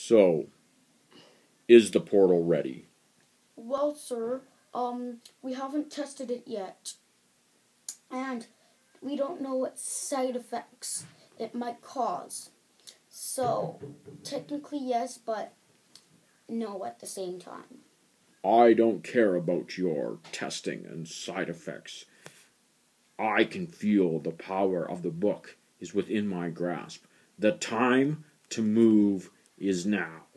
So, is the portal ready? Well, sir, we haven't tested it yet. And we don't know what side effects it might cause. So, technically yes, but no at the same time. I don't care about your testing and side effects. I can feel the power of the book is within my grasp. The time to move is now.